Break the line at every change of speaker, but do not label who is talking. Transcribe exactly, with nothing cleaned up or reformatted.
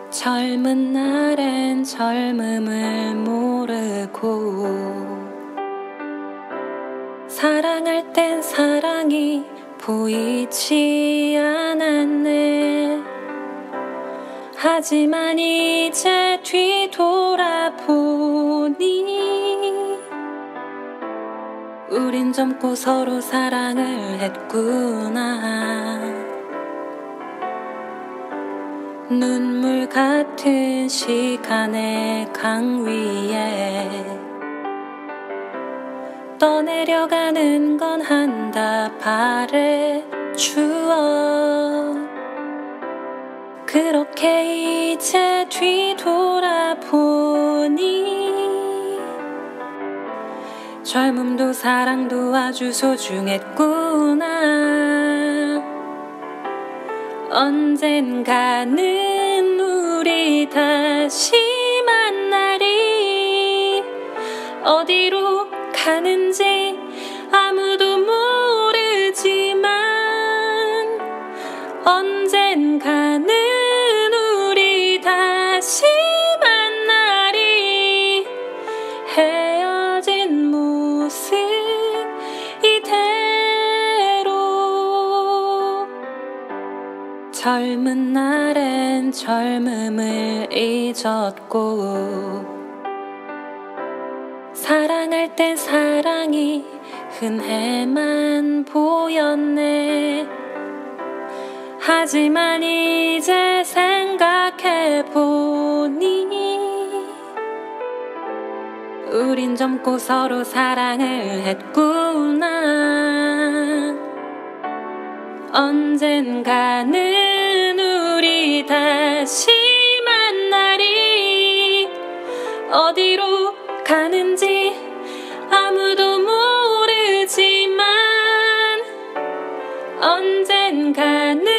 젊은 날엔 젊음을 모르고 사랑할 땐 사랑이 보이지 않았네. 하지만 이제 뒤돌아보니 우린 젊고 서로 사랑을 했구나. 눈물 같은 시간의 강 위에 떠내려가는 건 한 다발의 추억. 그렇게 이제 뒤돌아보니 젊음도 사랑도 아주 소중했구나. 언젠가는 우리 다시 만나리. 어디로 가는지 아무도 모르지만 언젠가는 우리 다시 만나리. 헤어진 모습 이대로. 젊은 날엔 젊음을 잊었고 사랑할 땐 사랑이 흔해만 보였네. 하지만 이제 생각해보니 우린 젊고 서로 사랑을 했구나. 언젠가는 우리 다시 만나리. 어디로 가는지 아무도 모르지만 언젠가는